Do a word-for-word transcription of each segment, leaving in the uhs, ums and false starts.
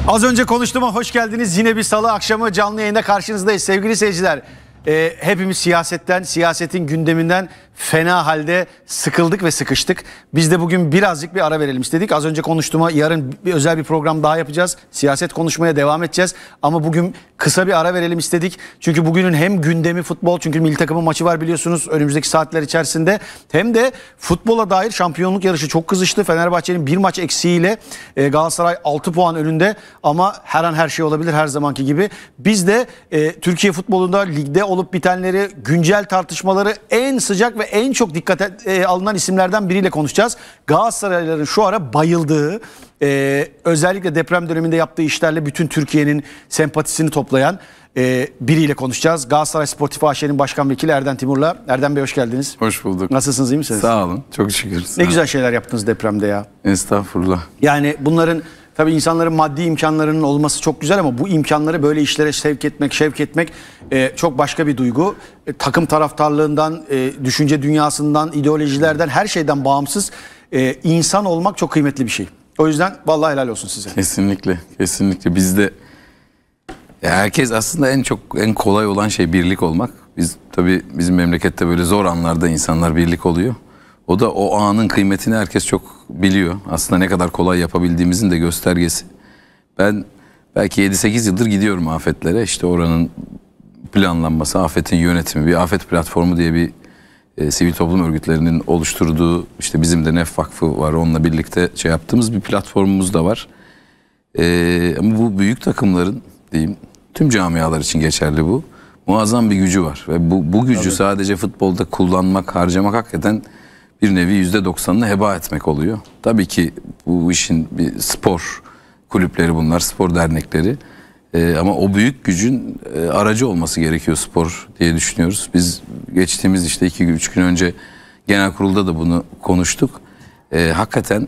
Az önce konuştuğuma hoş geldiniz. Yine bir salı akşamı canlı yayında karşınızdayız sevgili seyirciler. Ee, hepimiz siyasetten, siyasetin gündeminden fena halde sıkıldık ve sıkıştık. Biz de bugün birazcık bir ara verelim istedik. Az önce konuştuğuma yarın bir özel bir program daha yapacağız. Siyaset konuşmaya devam edeceğiz. Ama bugün kısa bir ara verelim istedik. Çünkü bugünün hem gündemi futbol, çünkü milli takımın maçı var biliyorsunuz önümüzdeki saatler içerisinde. Hem de futbola dair şampiyonluk yarışı çok kızıştı. Fenerbahçe'nin bir maç eksiğiyle e, Galatasaray altı puan önünde. Ama her an her şey olabilir her zamanki gibi. Biz de e, Türkiye futbolunda ligde olup bitenleri, güncel tartışmaları en sıcak ve en çok dikkate e, alınan isimlerden biriyle konuşacağız. Galatasaraylıların şu ara bayıldığı, e, özellikle deprem döneminde yaptığı işlerle bütün Türkiye'nin sempatisini toplayan e, biriyle konuşacağız. Galatasaray Sportif A Ş'nin Başkan Vekili Erden Timur'la. Erden Bey hoş geldiniz. Hoş bulduk. Nasılsınız, iyi misiniz? Sağ olun. Çok şükür. Ne güzel şeyler yaptınız depremde ya. Estağfurullah. Yani bunların tabii insanların maddi imkanlarının olması çok güzel ama bu imkanları böyle işlere sevk etmek, şevk etmek e, çok başka bir duygu. E, takım taraftarlığından, e, düşünce dünyasından, ideolojilerden, her şeyden bağımsız e, insan olmak çok kıymetli bir şey. O yüzden vallahi helal olsun size. Kesinlikle, kesinlikle. Bizde ya herkes aslında en çok en kolay olan şey birlik olmak. Biz tabii bizim memlekette böyle zor anlarda insanlar birlik oluyor. O da o anın kıymetini herkes çok biliyor. Aslında ne kadar kolay yapabildiğimizin de göstergesi. Ben belki yedi sekiz yıldır gidiyorum afetlere. İşte oranın planlanması, afetin yönetimi, bir afet platformu diye bir e, sivil toplum örgütlerinin oluşturduğu, işte bizim de Nef Vakfı var. Onunla birlikte şey yaptığımız bir platformumuz da var. E, ama bu büyük takımların diyeyim, tüm camialar için geçerli bu. Muazzam bir gücü var. Ve bu, bu gücü Tabii. sadece futbolda kullanmak, harcamak hakikaten bir nevi yüzde doksanını heba etmek oluyor. Tabii ki bu işin bir spor kulüpleri bunlar, spor dernekleri. Ee, ama o büyük gücün e, aracı olması gerekiyor spor diye düşünüyoruz. Biz geçtiğimiz işte iki üç gün önce genel kurulda da bunu konuştuk. Ee, hakikaten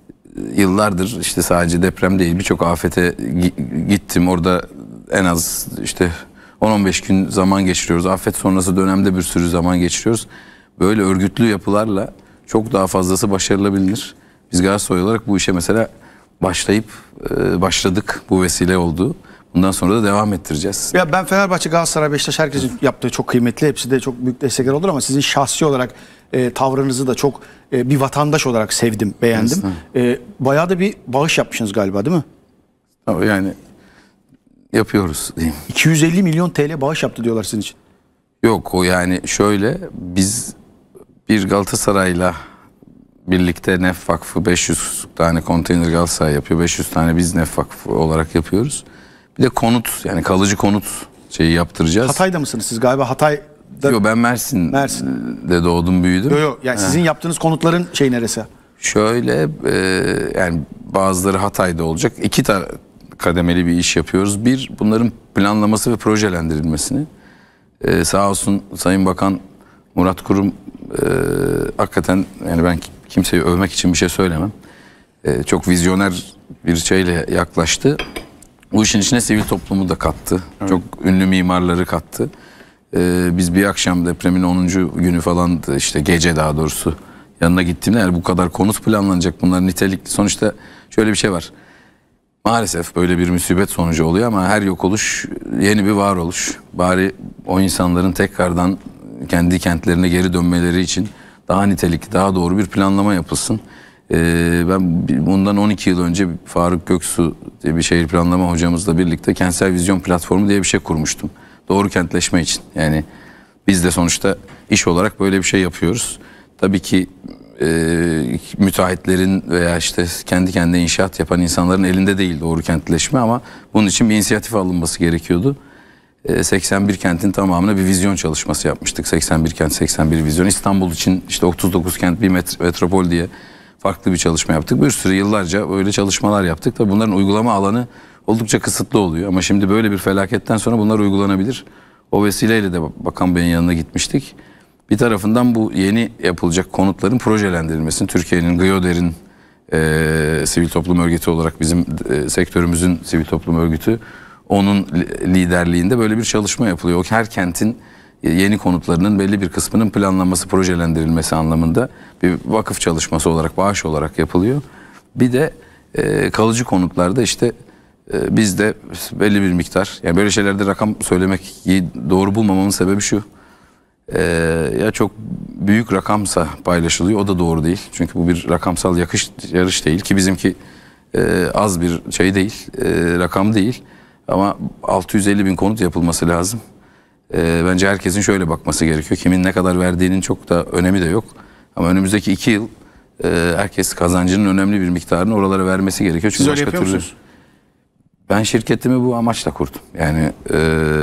yıllardır işte sadece deprem değil birçok afete gittim. Orada en az işte on on beş gün zaman geçiriyoruz. Afet sonrası dönemde bir sürü zaman geçiriyoruz. Böyle örgütlü yapılarla çok daha fazlası başarılabilir. Biz Galatasaray olarak bu işe mesela başlayıp e, başladık, bu vesile oldu. Bundan sonra da devam ettireceğiz. Ya ben Fenerbahçe, Galatasaray, Beşiktaş herkesin yaptığı çok kıymetli. Hepsi de çok büyük destekler olur ama sizin şahsi olarak e, tavrınızı da çok e, bir vatandaş olarak sevdim, beğendim. E, bayağı da bir bağış yapmışsınız galiba değil mi? Yani yapıyoruz diyeyim. iki yüz elli milyon T L bağış yaptı diyorlar sizin için. Yok o yani şöyle, biz bir Galatasaray'la birlikte Nef Vakfı beş yüz tane konteyner Galatasaray yapıyor. beş yüz tane biz Nef Vakfı olarak yapıyoruz. Bir de konut, yani kalıcı konut şeyi yaptıracağız. Hatay'da mısınız siz galiba? Hatay'da... Yok ben Mersin'de Mersin. doğdum büyüdüm. Yok yok yani He. sizin yaptığınız konutların şey neresi? Şöyle e, yani bazıları Hatay'da olacak. İki tane kademeli bir iş yapıyoruz. Bir, bunların planlaması ve projelendirilmesini. Ee, sağ olsun Sayın Bakan Murat Kurum e, hakikaten, yani ben kimseyi övmek için bir şey söylemem. E, çok vizyoner bir şeyle yaklaştı. Bu işin içine sivil toplumu da kattı. Evet. Çok ünlü mimarları kattı. E, biz bir akşam depremin onuncu günü falan, işte gece daha doğrusu yanına gittiğimde, yani bu kadar konut planlanacak, bunlar nitelikli. Sonuçta şöyle bir şey var. Maalesef böyle bir musibet sonucu oluyor ama her yok oluş yeni bir varoluş. Bari o insanların tekrardan kendi kentlerine geri dönmeleri için daha nitelikli, daha doğru bir planlama yapılsın. Ee, ben bundan on iki yıl önce Faruk Göksu diye bir şehir planlama hocamızla birlikte kentsel vizyon platformu diye bir şey kurmuştum. Doğru kentleşme için. Yani biz de sonuçta iş olarak böyle bir şey yapıyoruz. Tabii ki e, müteahhitlerin veya işte kendi kendine inşaat yapan insanların elinde değil doğru kentleşme, ama bunun için bir inisiyatif alınması gerekiyordu. E, seksen bir kentin tamamına bir vizyon çalışması yapmıştık. seksen bir kent, seksen bir vizyon. İstanbul için işte otuz dokuz kent bir metropol diye farklı bir çalışma yaptık. Bir sürü yıllarca böyle çalışmalar yaptık. Tabii bunların uygulama alanı oldukça kısıtlı oluyor. Ama şimdi böyle bir felaketten sonra bunlar uygulanabilir. O vesileyle de Bakan Bey'in yanına gitmiştik. Bir tarafından bu yeni yapılacak konutların projelendirilmesini, Türkiye'nin GYODER'in e, sivil toplum örgütü olarak bizim e, sektörümüzün sivil toplum örgütü, onun liderliğinde böyle bir çalışma yapılıyor. O her kentin yeni konutlarının belli bir kısmının planlanması, projelendirilmesi anlamında bir vakıf çalışması olarak, bağış olarak yapılıyor. Bir de e, kalıcı konutlarda işte E, biz de belli bir miktar, yani böyle şeylerde rakam söylemek doğru bulmamamın sebebi şu. E, ya çok büyük rakamsa paylaşılıyor, o da doğru değil. Çünkü bu bir rakamsal yakış, yarış değil ki bizimki e, az bir şey değil, e, rakam değil. Ama altı yüz elli bin konut yapılması lazım. E, bence herkesin şöyle bakması gerekiyor. Kimin ne kadar verdiğinin çok da önemi de yok. Ama önümüzdeki iki yıl e, herkes kazancının önemli bir miktarını oralara vermesi gerekiyor. Çünkü Siz öyle başka yapıyor türlü... musunuz? Ben şirketimi bu amaçla kurdum. Yani e,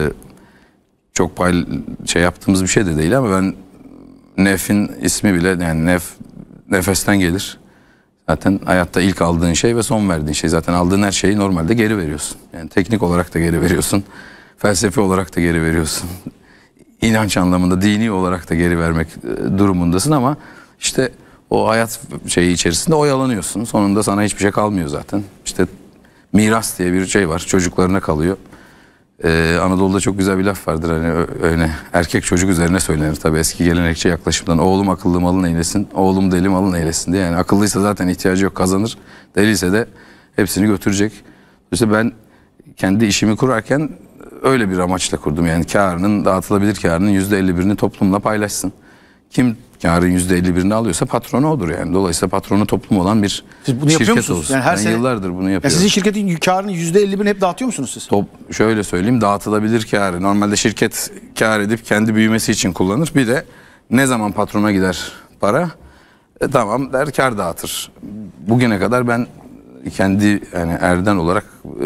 çok pay şey yaptığımız bir şey de değil ama ben Nef'in ismi bile, yani Nef nefesten gelir. Zaten hayatta ilk aldığın şey ve son verdiğin şey. Zaten aldığın her şeyi normalde geri veriyorsun. Yani teknik olarak da geri veriyorsun. Felsefi olarak da geri veriyorsun. İnanç anlamında, dini olarak da geri vermek durumundasın ama işte o hayat şeyi içerisinde oyalanıyorsun. Sonunda sana hiçbir şey kalmıyor zaten. İşte miras diye bir şey var. Çocuklarına kalıyor. Ee, Anadolu'da çok güzel bir laf vardır, hani öyle erkek çocuk üzerine söylenir tabii eski gelenekçi yaklaşımdan. Oğlum akıllı malın eylesin, oğlum deli malın eylesin diye. Yani akıllıysa zaten ihtiyacı yok, kazanır. Deliyse de hepsini götürecek. İşte ben kendi işimi kurarken öyle bir amaçla kurdum. Yani karının, dağıtılabilir karının yüzde elli birini toplumla paylaşsın. Kim karın yüzde elli birini alıyorsa patronu odur yani. Dolayısıyla patronu toplum olan bir Siz bunu yapıyor şirket musunuz? olsun. Yani her ben sene... yıllardır bunu Ya yapıyorum. sizin şirketin karının yüzde elli birini hep dağıtıyor musunuz siz? Top, şöyle söyleyeyim, dağıtılabilir karı. Normalde şirket kar edip kendi büyümesi için kullanır. Bir de ne zaman patrona gider para, e, tamam der, kar dağıtır. Bugüne kadar ben kendi yani Erden olarak e,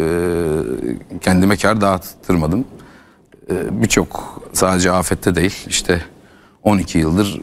kendime kar dağıttırmadım. E, Birçok, sadece afette değil, işte on iki yıldır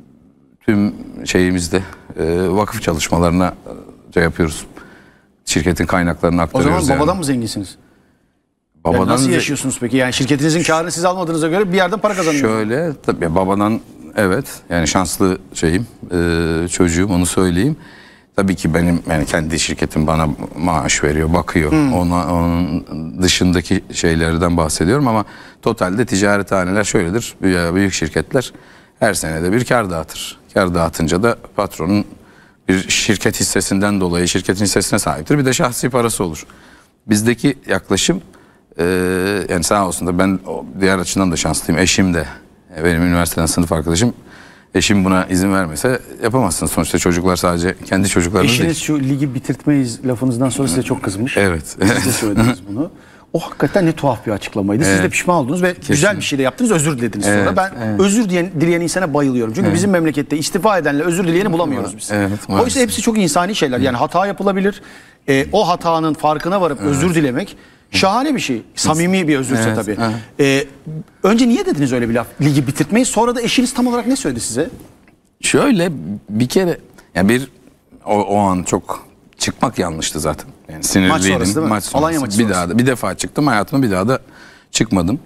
tüm şeyimizde e, vakıf çalışmalarına şey yapıyoruz. Şirketin kaynaklarını O aktarıyoruz. zaman babadan yani. mı zenginsiniz? Babadan Yani nasıl ze- yaşıyorsunuz peki? Yani şirketinizin karını siz almadığınıza göre bir yerden para kazanıyorsunuz. Şöyle tabii babadan, evet, yani şanslı şeyim, e, çocuğum, onu söyleyeyim. Tabii ki benim yani kendi şirketim bana maaş veriyor, bakıyor. Hmm. Ona, onun dışındaki şeylerden bahsediyorum ama totalde ticarethaneler şöyledir. Büyük şirketler her senede bir kar dağıtır. Kar dağıtınca da patronun bir şirket hissesinden dolayı şirketin hissesine sahiptir. Bir de şahsi parası olur. Bizdeki yaklaşım e, yani sağ olsun da ben diğer açıdan da şanslıyım. Eşim de, benim üniversiteden sınıf arkadaşım. Eşim buna izin vermese yapamazsın. Sonuçta çocuklar sadece kendi çocuklarınız değil. Eşiniz şu ligi bitirtmeyiz lafınızdan sonra size çok kızmış. Evet. Siz de söylediniz bunu. O hakikaten ne tuhaf bir açıklamaydı. Siz Evet. de pişman oldunuz ve Kesin. güzel bir şey de yaptınız. Özür dilediniz Evet, sonra. Ben evet. özür dileyen, dileyen insana bayılıyorum. Çünkü bizim memlekette istifa edenle özür dileyeni bulamıyoruz biz. Evet, Oysa maalesef. hepsi çok insani şeyler. Yani hata yapılabilir. Ee, o hatanın farkına varıp özür dilemek şahane bir şey. Samimi bir özürse Evet, tabii. evet. Ee, önce niye dediniz öyle bir laf? Ligi bitirtmeyi. Sonra da eşiniz tam olarak ne söyledi size? Şöyle bir kere, yani bir o, o an çok çıkmak yanlıştı zaten. Yani sinirliydim. Maç sonrası değil mi? Maç sonrası. Alanya maçı bir sonrası. daha da, bir defa çıktım hayatıma, bir daha da çıkmadım.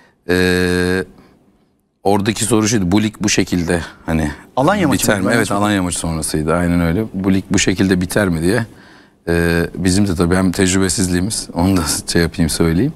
Ee, oradaki soru şuydu, bu lig bu şekilde hani Alanya maçı biter mıydı? mi? Ben Evet, de Alanya maçı sonrasıydı, aynen öyle. Bu lig bu şekilde biter mi diye. Ee, bizim de tabii hem tecrübesizliğimiz, onu da şey yapayım söyleyeyim.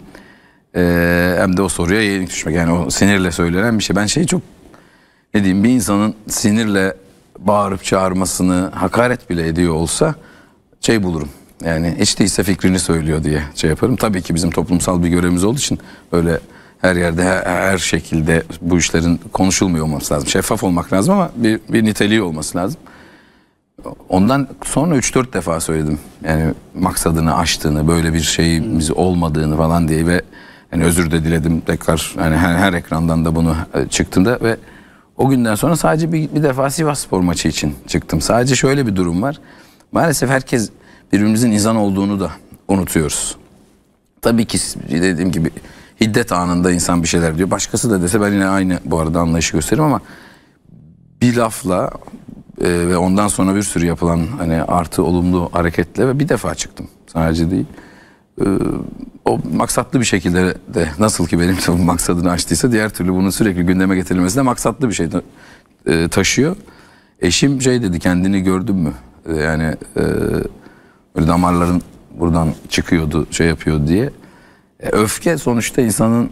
Ee, hem de o soruya yenik düşmek, yani o sinirle söylenen bir şey. Ben şeyi çok, ne diyeyim, bir insanın sinirle bağırıp çağırmasını hakaret bile ediyor olsa şey bulurum. Yani hiç değilse fikrini söylüyor diye şey yaparım. Tabii ki bizim toplumsal bir görevimiz olduğu için öyle her yerde her, her şekilde bu işlerin konuşulmuyor olması lazım. Şeffaf olmak lazım ama bir, bir niteliği olması lazım. Ondan sonra üç dört defa söyledim. Yani maksadını aştığını, böyle bir şeyimiz olmadığını falan diye ve yani özür de diledim tekrar, yani her, her ekrandan da bunu çıktığında ve o günden sonra sadece bir, bir defa Sivasspor maçı için çıktım. Sadece şöyle bir durum var. Maalesef herkes birbirimizin insan olduğunu da unutuyoruz. Tabii ki dediğim gibi hiddet anında insan bir şeyler diyor. Başkası da dese ben yine aynı bu arada anlayışı gösteririm ama bir lafla e, ve ondan sonra bir sürü yapılan hani artı olumlu hareketle ve bir defa çıktım. Sadece değil. E, o maksatlı bir şekilde de nasıl ki benim de maksadını aştıysa diğer türlü bunun sürekli gündeme getirilmesi de maksatlı bir şey de, e, taşıyor. Eşim şey dedi, kendini gördün mü? E, yani e, böyle damarların buradan çıkıyordu, şey yapıyordu diye. E, öfke sonuçta insanın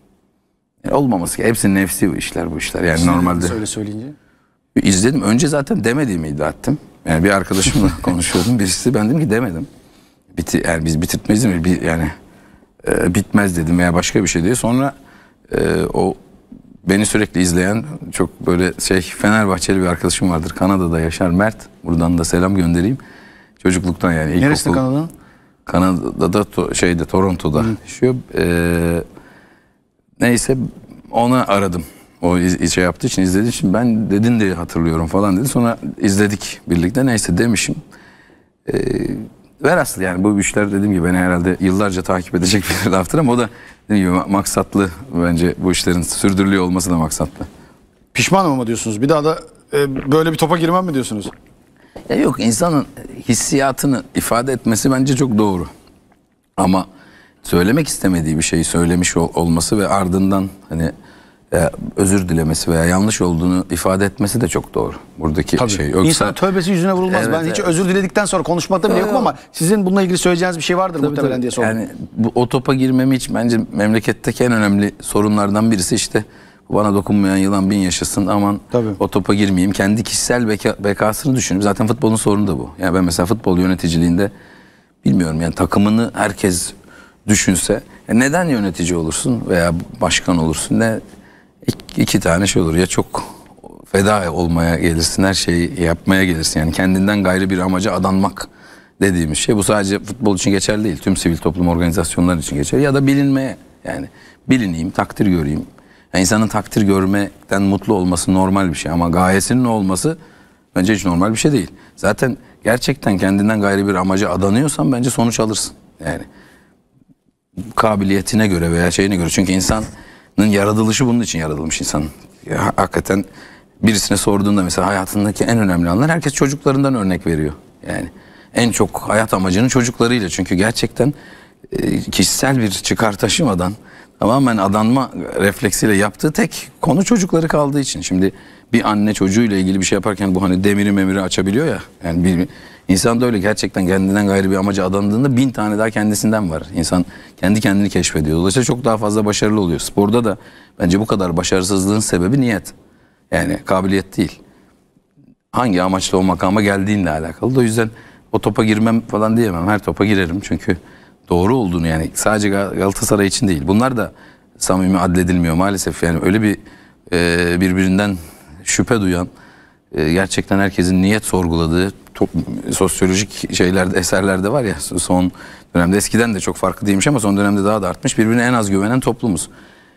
e, olmaması ki. Hepsinin nefsi bu işler, bu işler. Yani Siz normalde. Söyle söyleyince. İzledim. Önce zaten demediğimi iddia ettim. Yani bir arkadaşımla konuşuyordum. Birisi, ben dedim ki demedim. biti, yani biz bitirtmeyiz mi? Bir, yani e, bitmez dedim veya başka bir şey diye. Sonra e, o beni sürekli izleyen çok böyle şey Fenerbahçeli bir arkadaşım vardır. Kanada'da yaşar, Mert. Buradan da selam göndereyim. Çocukluktan yani. İlkokul, Neresinde Kanada'nın? Kanada'da to, şeyde Toronto'da Hı. yaşıyor. Ee, neyse onu aradım. O iz, şey yaptığı için, izlediği için ben dedin diye hatırlıyorum falan dedi. Sonra izledik birlikte. Neyse demişim. Ee, ver aslı yani bu işler dediğim gibi beni herhalde yıllarca takip edecek bir laftır ama o da dediğim gibi maksatlı, bence bu işlerin sürdürülüyor olması da maksatlı. Pişmanım ama diyorsunuz. Bir daha da e, böyle bir topa girmem mi diyorsunuz? Ya yok, insanın hissiyatını ifade etmesi bence çok doğru. Ama söylemek istemediği bir şeyi söylemiş ol, olması ve ardından hani e, özür dilemesi veya yanlış olduğunu ifade etmesi de çok doğru. Buradaki Tabii. şey. Yoksa İnsan tövbesi yüzüne vurulmaz. Evet, ben hiç evet. özür diledikten sonra konuşmakta bile yokum ama sizin bununla ilgili söyleyeceğiniz bir şey vardır tabii, muhtemelen tabii. diye sordum. Yani bu o topa girmemi hiç bence memleketteki en önemli sorunlardan birisi işte bana dokunmayan yılan bin yaşasın, aman Tabii. o topa girmeyeyim. Kendi kişisel beka, bekasını düşünüp zaten futbolun sorunu da bu. Yani ben mesela futbol yöneticiliğinde bilmiyorum yani takımını herkes düşünse yani neden yönetici olursun veya başkan olursun, ne iki, iki tane şey olur ya, çok feda olmaya gelirsin, her şeyi yapmaya gelirsin yani kendinden gayrı bir amaca adanmak dediğimiz şey. Bu sadece futbol için geçerli değil, tüm sivil toplum organizasyonları için geçerli ya da bilinmeye, yani bilineyim, takdir göreyim. Yani insanın takdir görmekten mutlu olması normal bir şey ama gayesinin olması bence hiç normal bir şey değil. Zaten gerçekten kendinden gayrı bir amaca adanıyorsan bence sonuç alırsın. Yani kabiliyetine göre veya şeyine göre. Çünkü insanın yaratılışı bunun için yaratılmış insan. Ya, hakikaten birisine sorduğunda mesela hayatındaki en önemli anlar, herkes çocuklarından örnek veriyor. Yani en çok hayat amacının çocuklarıyla. Çünkü gerçekten e, kişisel bir çıkar taşımadan tamamen adanma refleksiyle yaptığı tek konu çocukları kaldığı için. Şimdi bir anne çocuğuyla ilgili bir şey yaparken bu hani demiri memiri açabiliyor ya. Yani bir insan da öyle, gerçekten kendinden gayrı bir amaca adandığında bin tane daha kendisinden var. İnsan kendi kendini keşfediyor. Dolayısıyla çok daha fazla başarılı oluyor. Sporda da bence bu kadar başarısızlığın sebebi niyet. Yani kabiliyet değil. Hangi amaçla o makama geldiğinle alakalı. O yüzden o topa girmem falan diyemem. Her topa girerim çünkü doğru olduğunu, yani sadece Galatasaray için değil. Bunlar da samimi adledilmiyor maalesef. Yani öyle bir e, birbirinden şüphe duyan, e, gerçekten herkesin niyet sorguladığı top, sosyolojik şeylerde, eserlerde var ya, son dönemde, eskiden de çok farklı değilmiş ama son dönemde daha da artmış. Birbirine en az güvenen toplumuz.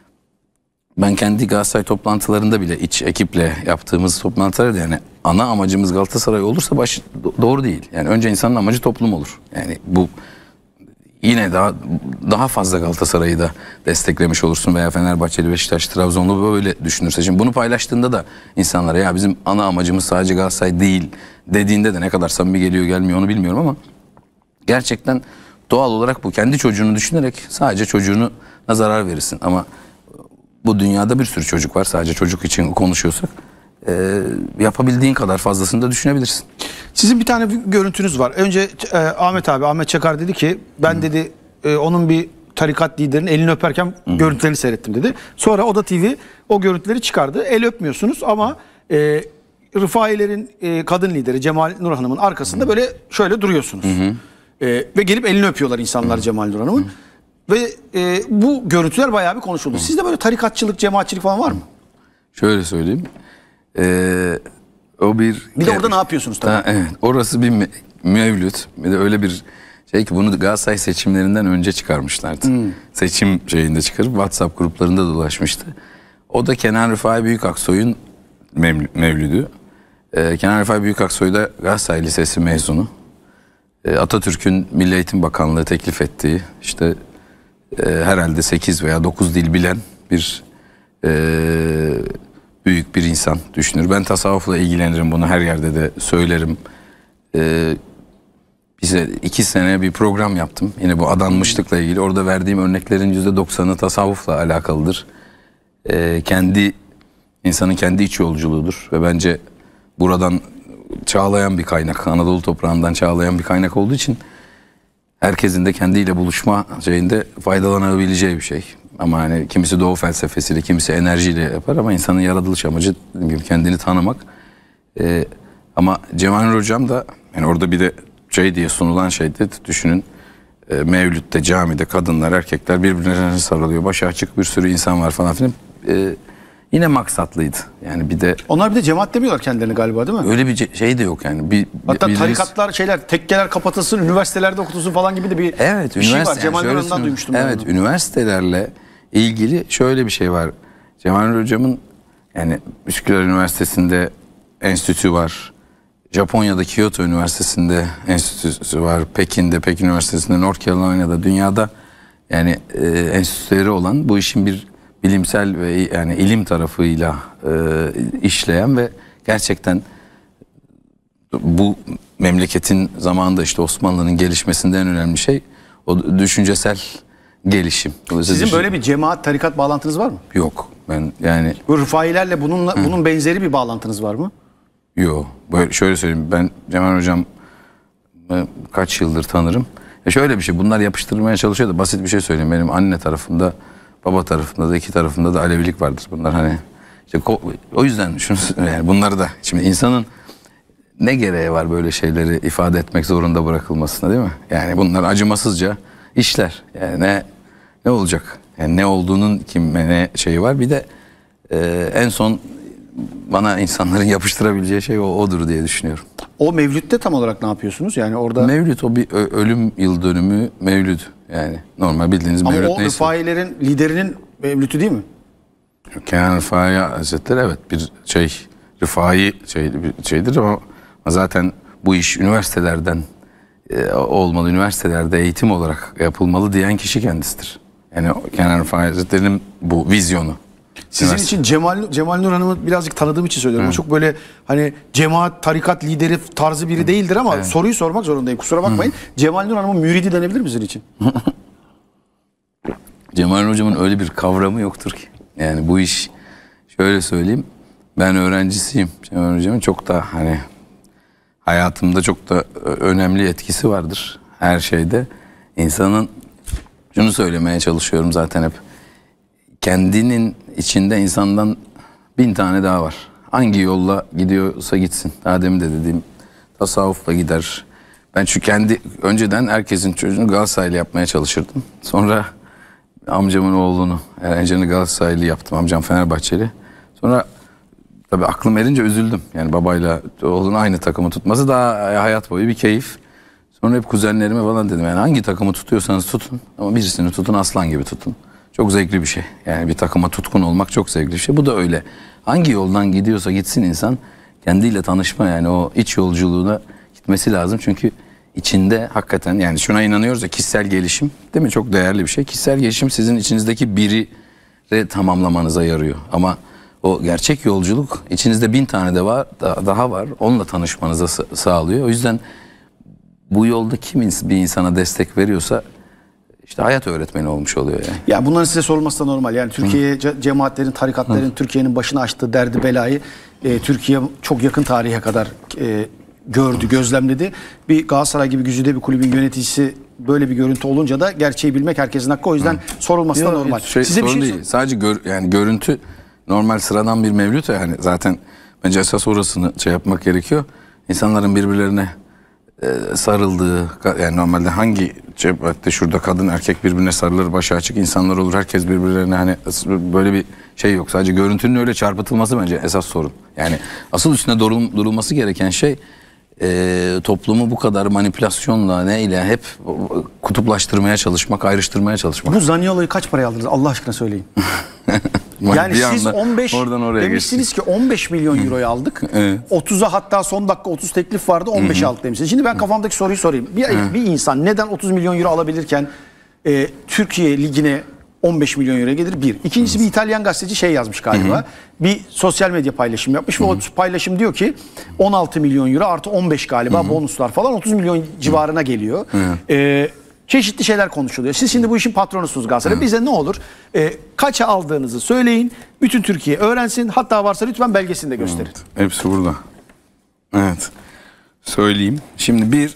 Ben kendi Galatasaray toplantılarında bile iç ekiple yaptığımız toplantılarda yani ana amacımız Galatasaray olursa baş, doğru değil. Yani önce insanın amacı toplum olur. Yani bu yine daha daha fazla Galatasaray'ı da desteklemiş olursun veya Fenerbahçeli, Beşiktaş, Trabzonlu böyle düşünürse. Şimdi bunu paylaştığında da insanlara ya bizim ana amacımız sadece Galatasaray değil dediğinde de ne kadar samimi geliyor gelmiyor onu bilmiyorum ama gerçekten doğal olarak bu. Kendi çocuğunu düşünerek sadece çocuğuna zarar verirsin ama bu dünyada bir sürü çocuk var, sadece çocuk için konuşuyorsak e, yapabildiğin kadar fazlasını da düşünebilirsin. Sizin bir tane bir görüntünüz var. Önce e, Ahmet abi, Ahmet Çakar dedi ki ben Hı. dedi e, onun bir tarikat liderinin elini öperken Hı. görüntülerini seyrettim dedi. Sonra Oda T V o görüntüleri çıkardı. El öpmüyorsunuz ama e, Rıfailerin e, kadın lideri Cemal Nur Hanım'ın arkasında Hı. böyle şöyle duruyorsunuz. Hı. E, ve gelip elini öpüyorlar insanlar Hı. Cemal Nur Hanım'ın. Hı. Ve e, bu görüntüler bayağı bir konuşuldu. Hı. Sizde böyle tarikatçılık, cemaatçilik falan var mı? Şöyle söyleyeyim. Ee, o bir... Bir de orada ne yapıyorsunuz tabii? Ha, evet. Orası bir me mevlüt. Bir de öyle bir şey ki bunu Galatasaray seçimlerinden önce çıkarmışlardı. Hmm. Seçim şeyinde çıkarıp WhatsApp gruplarında dolaşmıştı. O da Kenan Rıfai Büyükaksoy'un mevlüdü. Ee, Kenan Rıfai Büyükaksoy da Galatasaray Lisesi mezunu. Ee, Atatürk'ün Milli Eğitim Bakanlığı teklif ettiği işte e, herhalde sekiz veya dokuz dil bilen bir e, büyük bir insan düşünür. Ben tasavvufla ilgilenirim, bunu her yerde de söylerim. Ee, bize iki sene bir program yaptım. Yine bu adanmışlıkla ilgili. Orada verdiğim örneklerin yüzde doksanı tasavvufla alakalıdır. Ee, kendi insanın kendi iç yolculuğudur ve bence buradan çağlayan bir kaynak, Anadolu toprağından çağlayan bir kaynak olduğu için herkesin de kendiyle buluşma şeyinde faydalanabileceği bir şey. Ama hani kimisi doğu felsefesiyle, kimisi enerjiyle yapar ama insanın yaratılış amacı kendini tanımak. Ee, ama Cemal Hocam da yani orada bir de şey diye sunulan şeyde düşünün. e, mevlütte, camide kadınlar, erkekler birbirlerine sarılıyor. Başı açık bir sürü insan var falan filan. E, yine maksatlıydı. Yani bir de Onlar bir de cemaat demiyorlar kendilerini galiba, değil mi? öyle bir ce- şey de yok yani. Bir, Hatta biriniz- tarikatlar, şeyler, tekkeler kapatılsın, üniversitelerde okutulsun falan gibi de bir, Evet, bir şey var. üniversite- Cemal yani şöyle Nurhan'dan duymuştum ben Evet, onu. üniversitelerle ilgili şöyle bir şey var. Cemal Hocam'ın yani Üsküdar Üniversitesi'nde enstitü var. Japonya'da Kyoto Üniversitesi'nde enstitüsü var. Pekin'de, Pekin Üniversitesi'nde, North Carolina'da, dünyada yani e, enstitüleri olan, bu işin bir bilimsel ve yani ilim tarafıyla e, işleyen ve gerçekten bu memleketin zamanında işte Osmanlı'nın gelişmesinde en önemli şey o düşüncesel gelişim. Sizin Düşün- böyle bir cemaat, tarikat bağlantınız var mı? yok. Ben yani Bu Rıfailerle bununla, bunun benzeri bir bağlantınız var mı? yok. Böyle şöyle söyleyeyim. Ben Cemal Hocam e, kaç yıldır tanırım. E şöyle bir şey. Bunlar yapıştırmaya çalışıyor da basit bir şey söyleyeyim. Benim anne tarafımda, baba tarafımda da, iki tarafımda da Alevilik vardır. Bunlar hani işte ko- o yüzden şunu yani bunları da şimdi insanın ne gereği var böyle şeyleri ifade etmek zorunda bırakılmasına, değil mi? Yani bunlar acımasızca işler. Yani ne ne olacak? Yani ne olduğunun kime ne şeyi var. Bir de e, en son bana insanların yapıştırabileceği şey o odur diye düşünüyorum. O mevlütte tam olarak ne yapıyorsunuz? Yani orada Mevlüt o bir ö- ölüm yıl dönümü mevlüt. Yani normal bildiğiniz ama mevlüt o neyse. Rıfailerin liderinin mevlütü değil mi? Kenan Rıfai Hazretleri evet bir şey Rıfai şey, bir şeydir ama zaten bu iş üniversitelerden e, olmalı, üniversitelerde eğitim olarak yapılmalı diyen kişi kendisidir. Yani o Kenan Rıfai Hazretleri'nin bu vizyonu. Sizin Üniversite- için Cemal Cemal Nur Hanım'ı birazcık tanıdığım için söylüyorum. O çok böyle hani cemaat, tarikat lideri tarzı biri değildir ama soruyu sormak zorundayım. Kusura bakmayın. Cemal Nur Hanım'ın müridi denebilir mi sizin için? Cemal Hocam'ın öyle bir kavramı yoktur ki. Yani bu iş şöyle söyleyeyim. Ben öğrencisiyim. Cemal Hocam'ın çok da hani hayatımda çok da önemli etkisi vardır her şeyde. İnsanın şunu söylemeye çalışıyorum zaten hep. Kendinin içinde insandan bin tane daha var. Hangi yolla gidiyorsa gitsin. Daha demin de dediğim tasavvufla gider. Ben şu kendi önceden herkesin çocuğunu Galatasaraylı yapmaya çalışırdım. Sonra amcamın oğlunu Erencan'ı Galatasaraylı yaptım. Amcam Fenerbahçeli. Sonra tabii aklım erince üzüldüm. Yani babayla oğlunu aynı takımı tutması daha hayat boyu bir keyif. Sonra hep kuzenlerime falan dedim. Yani hangi takımı tutuyorsanız tutun ama birisini tutun, aslan gibi tutun. Çok zevkli bir şey. Yani bir takıma tutkun olmak çok zevkli bir şey. Bu da öyle. Hangi yoldan gidiyorsa gitsin insan kendiyle tanışma, yani o iç yolculuğuna gitmesi lazım. Çünkü içinde hakikaten yani şuna inanıyoruz ya, kişisel gelişim değil mi? Çok değerli bir şey. Kişisel gelişim sizin içinizdeki biri tamamlamanıza yarıyor. Ama o gerçek yolculuk içinizde bin tane de var, daha var. Onunla tanışmanıza sağlıyor. O yüzden bu yolda kim bir insana destek veriyorsa işte hayat öğretmeni olmuş oluyor yani. Ya bunların size sorulması da normal. Yani Türkiye ce- cemaatlerin, tarikatların Türkiye'nin başına açtığı derdi belayı e, Türkiye çok yakın tarihe kadar e, gördü, gözlemledi. Bir Galatasaray gibi güzide bir kulübün yöneticisi böyle bir görüntü olunca da gerçeği bilmek herkesin hakkı. O yüzden sorulması da normal. Şey, Size bir sorun şey değil. Sadece gör, yani görüntü normal sıradan bir mevlüt yani zaten bence esas orasını şey yapmak gerekiyor. İnsanların birbirlerine e, sarıldığı, yani normalde hangi cemaate şurada kadın erkek birbirine sarılır, başı açık insanlar olur, herkes birbirlerine, hani böyle bir şey yok. Sadece görüntünün öyle çarpıtılması bence esas sorun. Yani asıl üstüne durul, durulması gereken şey e, toplumu bu kadar manipülasyonla neyle hep kutuplaştırmaya çalışmak, ayrıştırmaya çalışmak. Bu Zaniolo'yu kaç paraya aldınız Allah aşkına söyleyin. Yani Bir siz anda on beş oradan oraya demişsiniz ki on beş milyon euroyu aldık. Evet. otuza hatta son dakika otuz teklif vardı, on beşe aldık demişsiniz. Şimdi ben kafamdaki soruyu sorayım. Bir, bir insan neden otuz milyon euro alabilirken e, Türkiye Ligi'ne on beş milyon euro gelir? Bir. İkincisi, bir İtalyan gazeteci şey yazmış galiba. Bir sosyal medya paylaşım yapmış ve o paylaşım diyor ki on altı milyon euro artı on beş galiba bonuslar falan otuz milyon civarına geliyor. E, Çeşitli şeyler konuşuluyor. Siz şimdi bu işin patronusunuz Galatasaray'da. Bize ne olur e, kaça aldığınızı söyleyin. Bütün Türkiye öğrensin. Hatta varsa lütfen belgesini de gösterin. Evet, hepsi burada. Evet. Söyleyeyim. Şimdi bir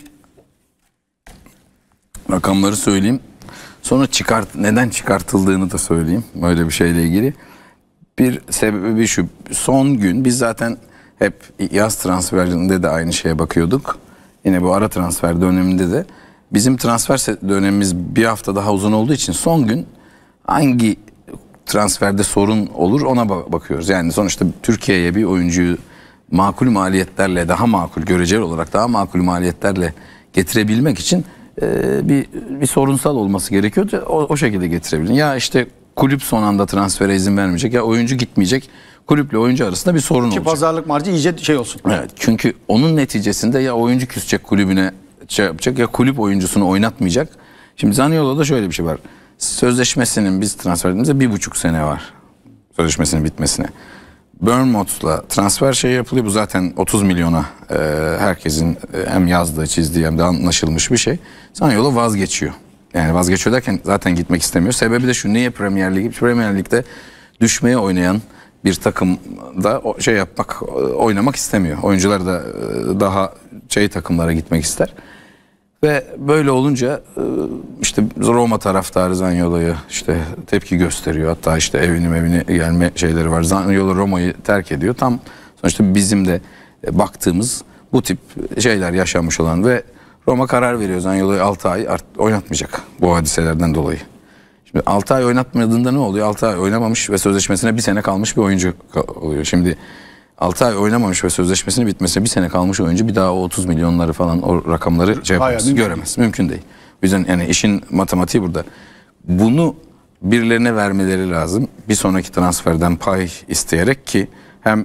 rakamları söyleyeyim. Sonra çıkart neden çıkartıldığını da söyleyeyim. Böyle bir şeyle ilgili. Bir sebebi şu. Son gün biz zaten hep yaz transferinde de aynı şeye bakıyorduk. Yine bu ara transfer döneminde de bizim transfer dönemimiz bir hafta daha uzun olduğu için son gün hangi transferde sorun olur ona bakıyoruz. Yani sonuçta Türkiye'ye bir oyuncuyu makul maliyetlerle, daha makul, göreceli olarak daha makul maliyetlerle getirebilmek için e, bir bir sorunsal olması gerekiyor. O, o şekilde getirebilin. Ya işte kulüp son anda transfere izin vermeyecek, ya oyuncu gitmeyecek. Kulüple oyuncu arasında bir sorun Ki olacak. pazarlık marjı iyice şey olsun. Evet, çünkü onun neticesinde ya oyuncu küsecek kulübüne, şey yapacak, ya kulüp oyuncusunu oynatmayacak. Şimdi Zaniolo'da şöyle bir şey var. Sözleşmesinin biz transfer ettiğimizde bir buçuk sene var. Sözleşmesinin bitmesine. Bournemouth'la transfer şey yapılıyor. Bu zaten otuz milyona e, herkesin e, hem yazdığı, çizdiği hem de anlaşılmış bir şey. Zaniolo vazgeçiyor. Yani vazgeçiyor derken zaten gitmek istemiyor. Sebebi de şu: niye Premier Lig? Premier Lig'de düşmeye oynayan bir takımda şey yapmak, oynamak istemiyor. Oyuncular da daha şey takımlara gitmek ister. Ve böyle olunca işte Roma taraftarı Zaniolo'ya işte tepki gösteriyor. Hatta işte evini evine gelme şeyleri var. Zaniolo Roma'yı terk ediyor. Tam sonuçta bizim de baktığımız bu tip şeyler yaşanmış olan ve Roma karar veriyor. Zaniolo'yu altı ay oynatmayacak bu hadiselerden dolayı. Şimdi altı ay oynatmadığında ne oluyor? altı ay oynamamış ve sözleşmesine bir sene kalmış bir oyuncu oluyor. Şimdi altı ay oynamamış ve sözleşmesinin bitmesine bir sene kalmış oyuncu bir daha o otuz milyonları falan, o rakamları şey yapamaz, mümkün göremez. Değil. Mümkün değil. O yüzden yani işin matematiği burada. Bunu birilerine vermeleri lazım. Bir sonraki transferden pay isteyerek ki hem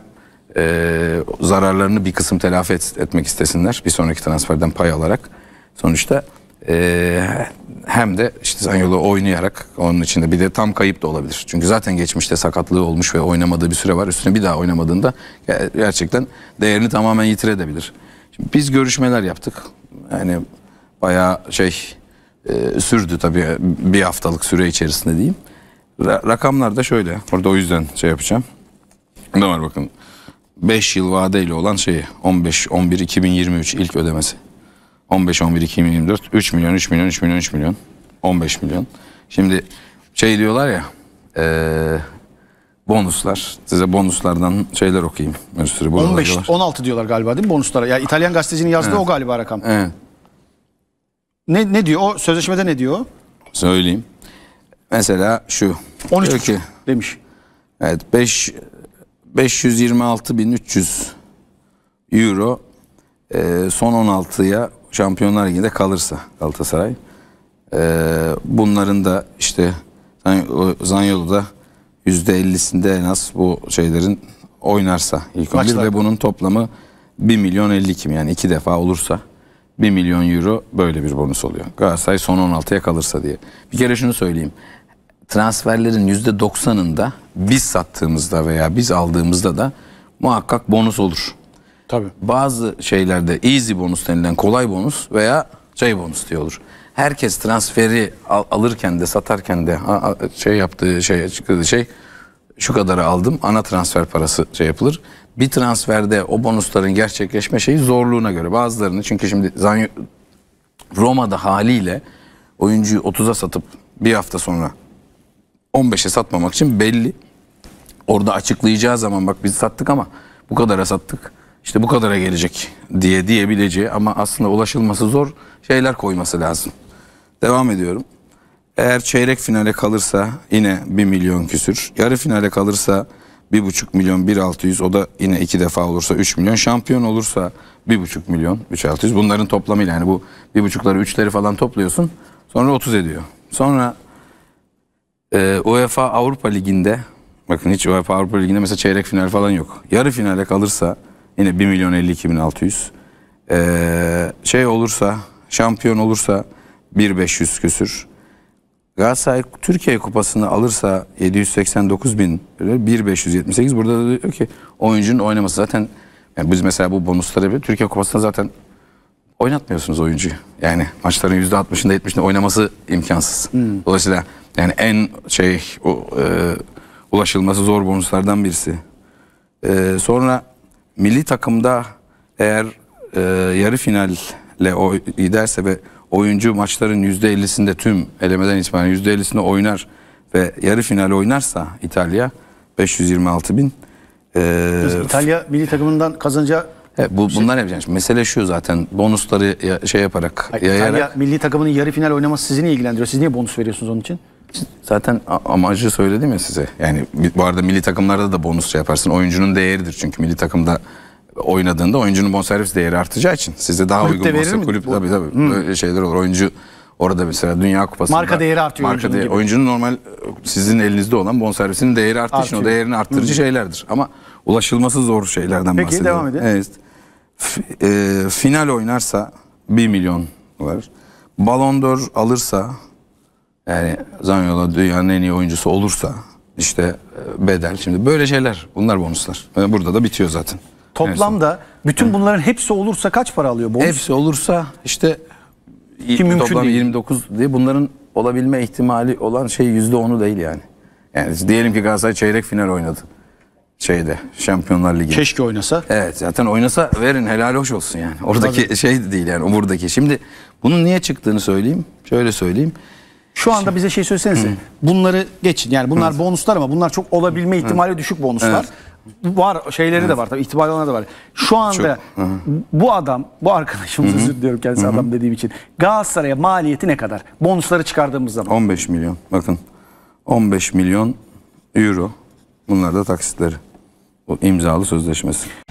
e, zararlarını bir kısım telafi et, etmek istesinler. Bir sonraki transferden pay alarak. Sonuçta e, hem de işte Zaniolo oynayarak, onun içinde bir de tam kayıp da olabilir. Çünkü zaten geçmişte sakatlığı olmuş ve oynamadığı bir süre var. Üstüne bir daha oynamadığında gerçekten değerini tamamen yitirebilir. Şimdi biz görüşmeler yaptık. Yani bayağı şey e, sürdü tabii, bir haftalık süre içerisinde diyeyim. Ra- rakamlar da şöyle. Orada o yüzden şey yapacağım. Ne var bakın. beş yıl vadeyle olan şeyi on beş on bir iki bin yirmi üç ilk ödemesi. on beş on bir iki bin yirmi dört üç milyon üç milyon üç milyon üç milyon on beş milyon. Şimdi şey diyorlar ya, e, bonuslar. Size bonuslardan şeyler okuyayım. Sürü on beş on altı diyorlar galiba değil mi bonuslara? Ya İtalyan gazetecinin yazdığı evet. O galiba rakam. Evet. Ne ne diyor? O sözleşmede ne diyor? Söyleyeyim. Mesela şu. on üç ki, demiş. Evet, beş yüz yirmi altı bin üç yüz euro e, son on altıya Şampiyonlar Ligi'nde kalırsa Galatasaray. E, bunların da işte Zaniolo'da yüzde ellisinde en az bu şeylerin oynarsa ilk on bir ve bunun toplamı bir milyon elli iki, yani iki defa olursa bir milyon euro böyle bir bonus oluyor. Galatasaray son on altıya kalırsa diye. Bir kere şunu söyleyeyim. Transferlerin yüzde doksanında biz sattığımızda veya biz aldığımızda da muhakkak bonus olur. Tabii. Bazı şeylerde easy bonus denilen kolay bonus veya şey bonus diye olur. Herkes transferi al, alırken de satarken de şey yaptığı şey çıktığı şey şu kadarı aldım, ana transfer parası şey yapılır. Bir transferde o bonusların gerçekleşme şeyi zorluğuna göre. Bazılarını, çünkü şimdi Zanyo, Roma'da haliyle oyuncuyu otuza satıp bir hafta sonra on beşe satmamak için belli. Orada açıklayacağı zaman bak biz sattık ama bu kadara sattık, İşte bu kadara gelecek diye diyebileceği ama aslında ulaşılması zor şeyler koyması lazım. Devam ediyorum. Eğer çeyrek finale kalırsa yine bir milyon küsür. Yarı finale kalırsa bir buçuk milyon bir altı yüz, o da yine iki defa olursa üç milyon. Şampiyon olursa bir buçuk milyon üç altı yüz. Bunların toplamıyla, yani bu bir buçukları üçleri falan topluyorsun. Sonra otuz ediyor. Sonra e, UEFA Avrupa Ligi'nde, bakın hiç UEFA Avrupa Ligi'nde mesela çeyrek final falan yok. Yarı finale kalırsa yine bir milyon elli iki bin altı yüz. Ee, şey olursa, şampiyon olursa bir beş yüz küsür. Galatasaray Türkiye Kupası'nı alırsa yedi yüz seksen dokuz bin, bir beş yüz yetmiş sekiz. Burada da diyor ki oyuncunun oynaması zaten, yani biz mesela bu bonusları Türkiye Kupası'nda zaten oynatmıyorsunuz oyuncuyu. Yani maçların yüzde altmışında yetmişinde oynaması imkansız. Hmm. Dolayısıyla yani en şey o, e, ulaşılması zor bonuslardan birisi. E, sonra milli takımda eğer e, yarı finalle o giderse ve oyuncu maçların yüzde ellisinde, tüm elemeden itibaren yüzde ellisinde oynar ve yarı final oynarsa İtalya beş yüz yirmi altı bin. E, İtalya milli takımından kazanacağı Evet, bu, bunlar hep yani. Mesele şu zaten bonusları ya- şey yaparak Hayır, yayarak İtalya milli takımının yarı final oynaması sizi niye ilgilendiriyor? Siz niye bonus veriyorsunuz onun için? zaten a- amacı söyledim ya size. Yani bi- bu arada milli takımlarda da bonus şey yaparsın. Oyuncunun değeridir çünkü milli takımda oynadığında oyuncunun bonservis değeri artacağı için size daha Kulüpte uygun verir bonservis mi? kulüp Bu- tabii tabii böyle şeyler olur. Oyuncu orada mesela Dünya Kupası'nda Marka değeri artıyor marka oyuncunun değeri- gibi. oyuncunun normal sizin elinizde olan bonservisinin değeri arttığı için o Artıyor. değerini arttırıcı şeylerdir. Ama ulaşılması zor şeylerden Peki, bahsediyorum. devam edin. Evet. F- e, final oynarsa bir milyon var. Ballon d'Or alırsa yani Zaniolo dünyanın en iyi oyuncusu olursa işte e, bedel. Şimdi böyle şeyler bunlar bonuslar. E, Burada da bitiyor zaten. Toplamda bütün bunların hepsi olursa kaç para alıyor bonus? Hepsi olursa işte Ki mümkün toplam değil. yirmi dokuz diye bunların olabilme ihtimali olan şey yüzde onu değil yani. Yani diyelim ki Galatasaray çeyrek final oynadı. Şeyde Şampiyonlar Ligi. Keşke oynasa. Evet zaten oynasa verin helal hoş olsun yani. Oradaki şey değil yani buradaki. Şimdi bunun niye çıktığını söyleyeyim. Şöyle söyleyeyim. Şu anda bize şey söylesenize. Bunları geçin. Yani bunlar bonuslar ama bunlar çok olabilme ihtimali düşük bonuslar. Var şeyleri de var tabii, ihtimali olanlar da var. Şu anda bu adam, bu arkadaşımız, özür diliyorum kendisi adam dediğim için, Galatasaray'a maliyeti ne kadar? Bonusları çıkardığımız zaman. on beş milyon bakın. on beş milyon euro. Bunlar da taksitleri. Bu imzalı sözleşmesi.